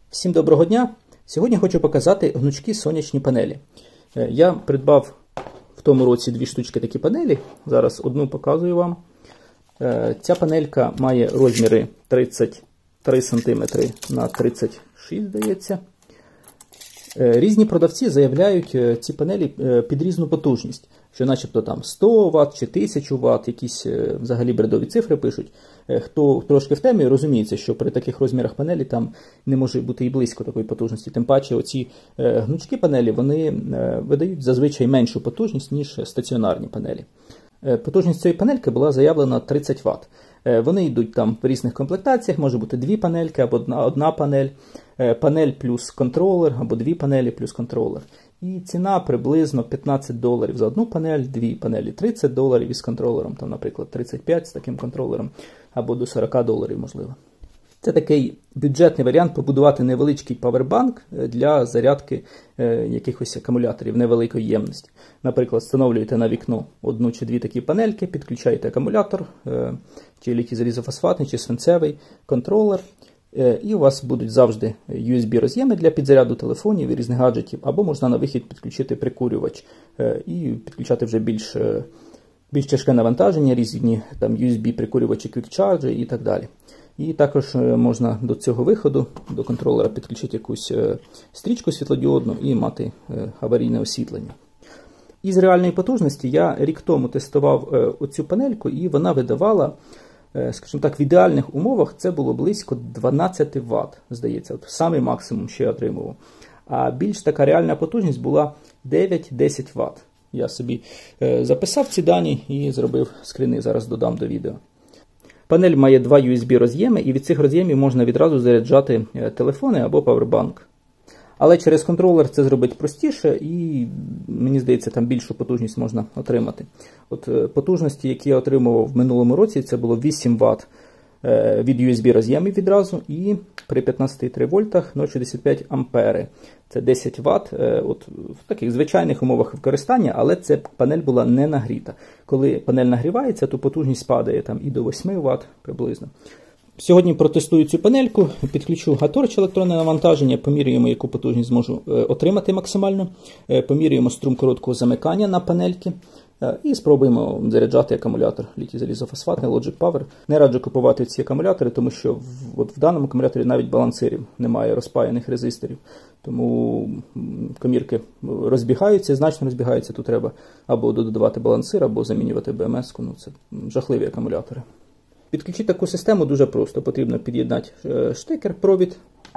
Всім доброго дня! Сьогодні хочу показати гнучкі сонячні панелі. Я придбав в тому році дві штучки такі панелі. Зараз одну показую вам. Ця панелька має розміри 33 см на 36, здається. Різні продавці заявляють ці панелі під різну потужність, що начебто там 100 Вт чи 1000 Вт, якісь взагалі бредові цифри пишуть. Хто трошки в темі, розуміється, що при таких розмірах панелі там не може бути і близько такої потужності. Тим паче оці гнучкі панелі, вони видають зазвичай меншу потужність, ніж стаціонарні панелі. Потужність цієї панельки була заявлена 30 Вт. Вони йдуть там в різних комплектаціях, може бути дві панельки або одна панель, панель плюс контролер або дві панелі плюс контролер. І ціна приблизно $15 за одну панель, дві панелі $30 із контролером, там, наприклад, 35 з таким контролером, або до $40, можливо. Це такий бюджетний варіант побудувати невеличкий павербанк для зарядки якихось акумуляторів невеликої ємності. Наприклад, встановлюєте на вікно одну чи дві такі панельки, підключаєте акумулятор, чи літій-залізофосфатний, чи свинцевий контролер, і у вас будуть завжди USB-роз'єми для підзаряду телефонів і різних гаджетів, або можна на вихід підключити прикурювач і підключати вже більш тяжке навантаження, різні там USB-прикурювачі, Quick-Charge і так далі. І також можна до цього виходу, до контролера, підключити якусь стрічку світлодіодну і мати аварійне освітлення. Із реальної потужності я рік тому тестував оцю панельку, і вона видавала, скажімо так, в ідеальних умовах це було близько 12 Вт, здається, от самий максимум, що я отримував. А більш така реальна потужність була 9-10 Вт. Я собі записав ці дані і зробив скріни, зараз додам до відео. Панель має два USB-роз'єми, і від цих роз'ємів можна відразу заряджати телефони або павербанк. Але через контролер це зробити простіше і, мені здається, там більшу потужність можна отримати. От потужності, які я отримував в минулому році, це було 8 Вт від USB-роз'ємів відразу, і при 15,3 вольтах 0,65 ампери. Це 10 Вт от, в таких звичайних умовах використання, але ця панель була не нагріта. Коли панель нагрівається, то потужність падає там і до 8 Вт приблизно. Сьогодні протестую цю панельку, підключу гатор чи електронне навантаження, поміряємо, яку потужність зможу отримати максимально, поміряємо струм короткого замикання на панельки і спробуємо заряджати акумулятор літій-залізофосфатний Logic Power. Не раджу купувати ці акумулятори, тому що в даному акумуляторі навіть балансирів немає, розпаяних резисторів. Тому комірки розбігаються, значно розбігаються, тут треба або додавати балансир, або замінювати БМС-ку. Ну, це жахливі акумулятори. Підключити таку систему дуже просто. Потрібно під'єднати штекер, провід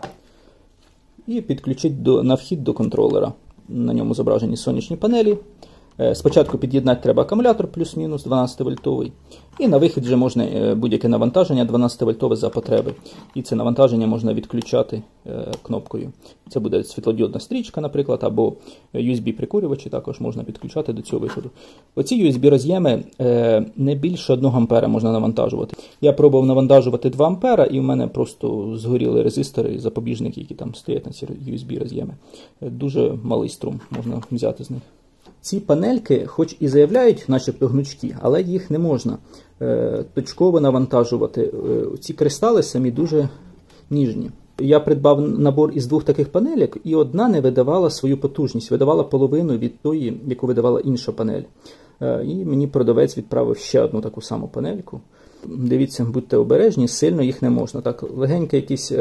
і підключити на вхід до контролера. На ньому зображені сонячні панелі. Спочатку під'єднати треба акумулятор плюс-мінус 12-вольтовий. І на вихід вже можна будь-яке навантаження 12-вольтове за потреби. І це навантаження можна відключати кнопкою. Це буде світлодіодна стрічка, наприклад, або USB-прикурювачі також можна підключати до цього виходу. Оці USB-роз'єми не більше 1 ампера можна навантажувати. Я пробував навантажувати 2 ампера, і в мене просто згоріли резистори і запобіжники, які там стоять на ці USB-роз'єми. Дуже малий струм можна взяти з них. Ці панельки, хоч і заявляють, начебто гнучкі, але їх не можна точково навантажувати. Ці кристали самі дуже ніжні. Я придбав набор із двох таких панелек, і одна не видавала свою потужність, видавала половину від тої, яку видавала інша панель. І мені продавець відправив ще одну таку саму панельку. Дивіться, будьте обережні, сильно їх не можна. Так, легенькі якісь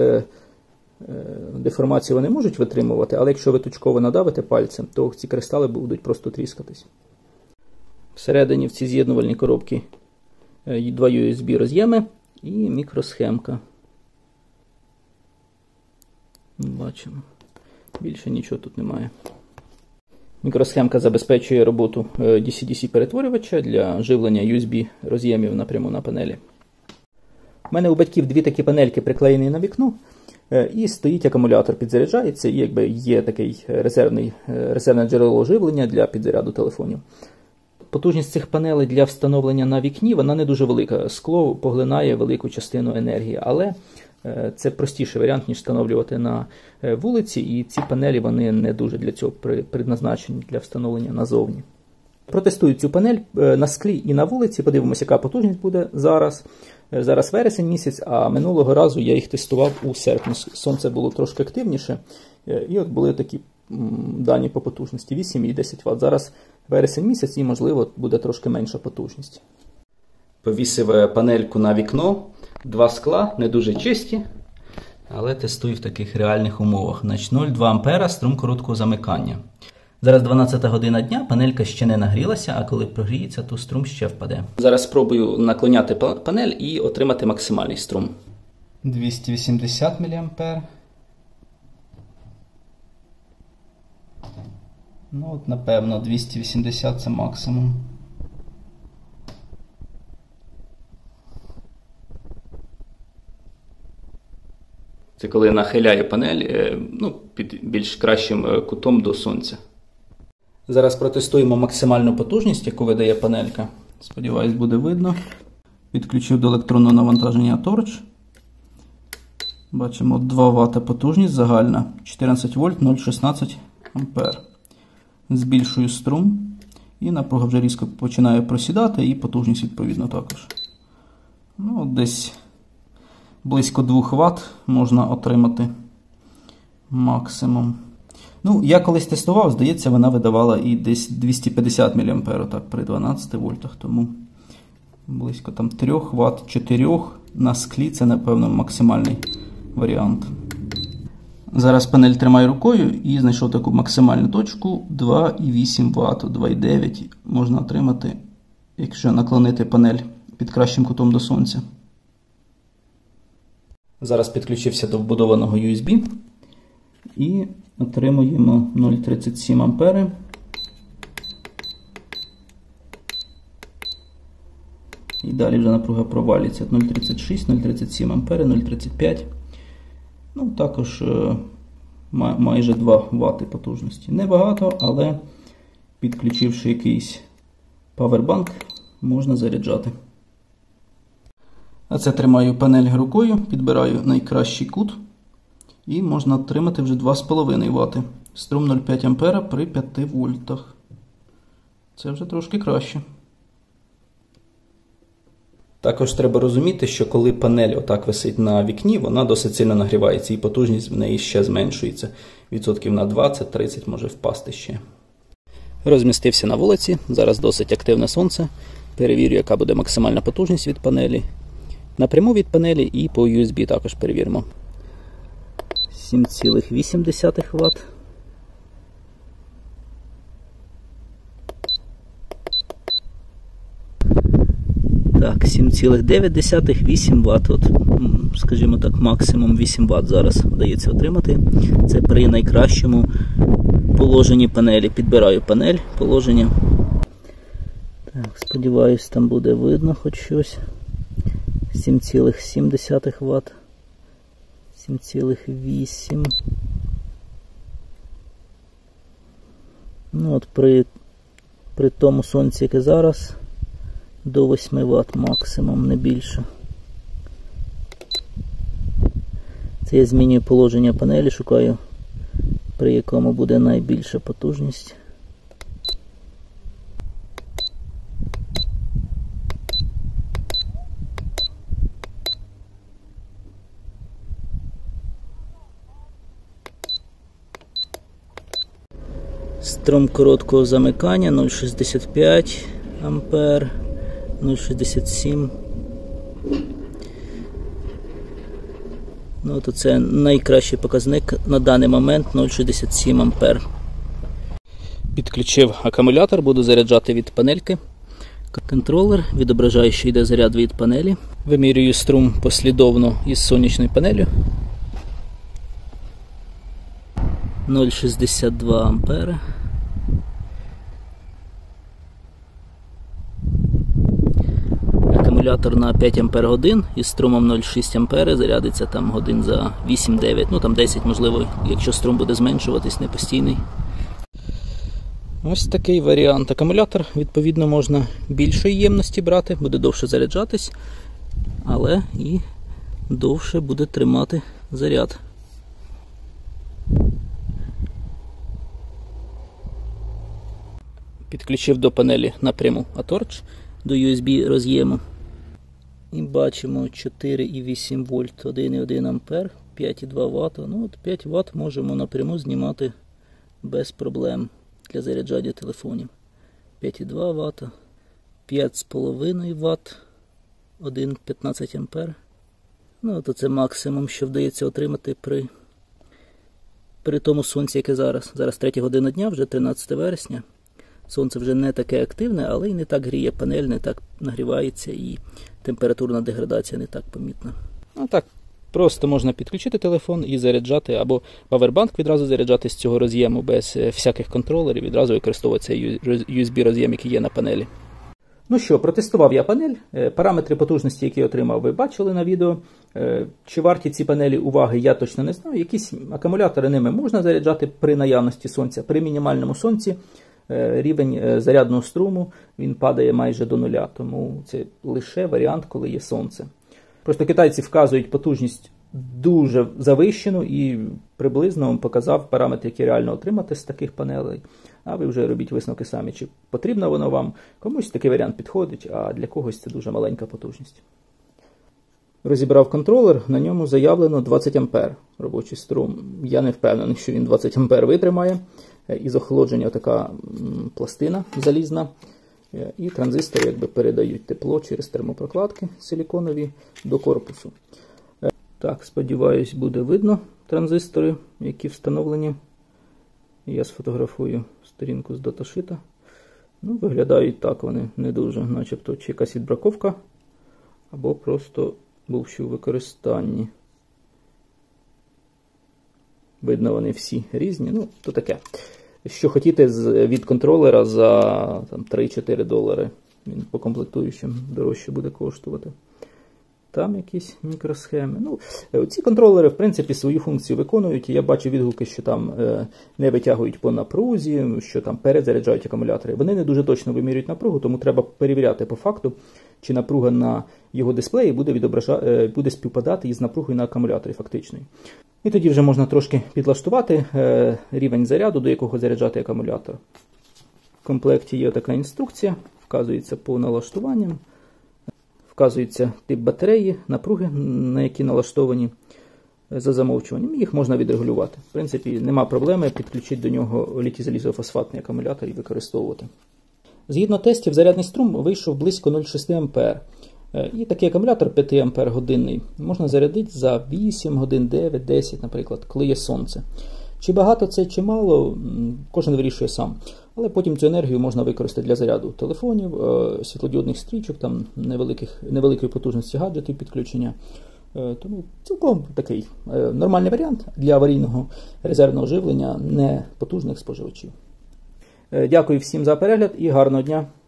деформації вони можуть витримувати, але якщо ви точково надавите пальцем, то ці кристали будуть просто тріскатись. Всередині в ці з'єднувальні коробки два USB роз'єми і мікросхемка. Бачимо. Більше нічого тут немає. Мікросхемка забезпечує роботу DC-DC перетворювача для живлення USB роз'ємів напряму на панелі. У мене у батьків дві такі панельки приклеєні на вікно. І стоїть акумулятор, підзаряджається, і якби є такий резервне джерело живлення для підзаряду телефонів. Потужність цих панелей для встановлення на вікні, вона не дуже велика. Скло поглинає велику частину енергії, але це простіший варіант, ніж встановлювати на вулиці, і ці панелі вони не дуже для цього предназначені, для встановлення назовні. Протестую цю панель на склі і на вулиці, подивимося, яка потужність буде зараз. Зараз вересень місяць, а минулого разу я їх тестував у серпні. Сонце було трошки активніше, і от були такі дані по потужності 8 і 10 Вт. Зараз вересень місяць і, можливо, буде трошки менша потужність. Повісив панельку на вікно, 2 скла, не дуже чисті, але тестую в таких реальних умовах. Значить, 0,2 А струм короткого замикання. Зараз 12 година дня, панелька ще не нагрілася, а коли прогріється, то струм ще впаде. Зараз спробую наклоняти панель і отримати максимальний струм. 280 мА. Ну от, напевно, 280 це максимум. Це коли нахиляю панель під більш кращим кутом до сонця. Зараз протестуємо максимальну потужність, яку видає панелька. Сподіваюсь, буде видно. Підключив до електронного навантаження торч. Бачимо 2 Вт потужність загальна. 14 вольт 0,16 А. Збільшую струм. І напруга вже різко починає просідати, і потужність відповідно також. Ну, десь близько 2 Вт можна отримати максимум. Ну, я колись тестував, здається, вона видавала і десь 250 мА так, при 12 вольтах, тому близько там 3 Вт, 4 на склі це, напевно, максимальний варіант. Зараз панель тримаю рукою і знайшов таку максимальну точку 2,8 Вт, 2,9 можна отримати, якщо наклонити панель під кращим кутом до сонця. Зараз підключився до вбудованого USB і отримуємо 0,37 А. І далі вже напруга провалюється 0,36, 0,37 А, 0,35. Ну, також майже 2 Вт потужності. Небагато, але підключивши якийсь павербанк, можна заряджати. А це тримаю панель рукою, підбираю найкращий кут. І можна отримати вже 2,5 Вт. Струм 0,5 А при 5 вольтах. Це вже трошки краще. Також треба розуміти, що коли панель отак висить на вікні, вона досить сильно нагрівається і потужність в неї ще зменшується. Відсотків на 20-30 може впасти ще. Розмістився на вулиці, зараз досить активне сонце. Перевірю, яка буде максимальна потужність від панелі. Напряму від панелі і по USB також перевіримо. 7,8 Вт. Так, 7,9, 8 Вт. От, скажімо так, максимум 8 Вт зараз вдається отримати. Це при найкращому положенні панелі. Підбираю панель, положення. Так, сподіваюсь, там буде видно хоч щось. 7,7 Вт. 7,8. Ну от при тому сонці, яке зараз, до 8 Вт максимум, не більше. Це я змінюю положення панелі, шукаю, при якому буде найбільша потужність. Струм короткого замикання 0,65 А, 0,67. Ну, то це найкращий показник на даний момент 0,67 А. Підключив акумулятор, буду заряджати від панельки. Контролер відображає, що йде заряд від панелі. Вимірюю струм послідовно із сонячною панелью. 0,62 А. Акумулятор на 5 Ах із струмом 0,6 А зарядиться там годин за 8-9, ну там 10 можливо, якщо струм буде зменшуватись, не постійний. Ось такий варіант. Акумулятор, відповідно, можна більшої ємності брати, буде довше заряджатись, але і довше буде тримати заряд. Підключив до панелі напряму А-торч до USB роз'єму. І бачимо 4,8 вольт, 1,1 ампер, 5,2 Вт. Ну от 5 Вт можемо напряму знімати без проблем для заряджання телефонів. 5,2 Вт, 5,5 Вт, 1,15 ампер. Ну, то це максимум, що вдається отримати при тому сонці, яке зараз. Зараз 3 година дня, вже 13 вересня. Сонце вже не таке активне, але й не так гріє панель, не так нагрівається і температурна деградація не так помітна. Ну так, просто можна підключити телефон і заряджати, або павербанк відразу заряджати з цього роз'єму без всяких контролерів, відразу використовувати цей USB-роз'єм, який є на панелі. Ну що, протестував я панель. Параметри потужності, які отримав, ви бачили на відео. Чи варті ці панелі уваги, я точно не знаю. Якісь акумулятори ними можна заряджати при наявності сонця. При мінімальному сонці рівень зарядного струму він падає майже до нуля. Тому це лише варіант, коли є сонце. Просто китайці вказують потужність дуже завищену і приблизно вам показав параметри, які реально отримати з таких панелей. А ви вже робіть висновки самі, чи потрібно воно вам. Комусь такий варіант підходить, а для когось це дуже маленька потужність. Розібрав контролер, на ньому заявлено 20 А робочий струм. Я не впевнений, що він 20 А витримає. Із охолодження така пластина залізна. І транзистори якби передають тепло через термопрокладки силіконові до корпусу. Так, сподіваюсь, буде видно транзистори, які встановлені. Я сфотографую сторінку з даташита. Ну, виглядають так вони не дуже, начебто чи якась відбраковка, або просто бувши у використанні. Видно, вони всі різні, ну, то таке. Що хотіте від контролера за там, 3-4 долари. Він по комплектуючим дорожче буде коштувати. Там якісь мікросхеми. Ну, ці контролери, в принципі, свою функцію виконують. Я бачу відгуки, що там не витягують по напрузі, що там перезаряджають акумулятори. Вони не дуже точно вимірюють напругу, тому треба перевіряти по факту, чи напруга на його дисплеї буде співпадати із напругою на акумуляторі фактичною. І тоді вже можна трошки підлаштувати рівень заряду, до якого заряджати акумулятор. В комплекті є така інструкція, вказується по налаштуванням. Вказується тип батареї, напруги, на які налаштовані за замовчуванням. Їх можна відрегулювати. В принципі, нема проблеми підключити до нього літій-залізофосфатний акумулятор і використовувати. Згідно тестів, зарядний струм вийшов близько 0,6 А. І такий акумулятор 5 Ампер годинний можна зарядити за 8 годин, 9-10, наприклад, коли є сонце. Чи багато це, чи мало, кожен вирішує сам. Але потім цю енергію можна використати для заряду телефонів, світлодіодних стрічок, там невеликої потужності гаджетів підключення. Тому цілком такий нормальний варіант для аварійного резервного живлення непотужних споживачів. Дякую всім за перегляд і гарного дня!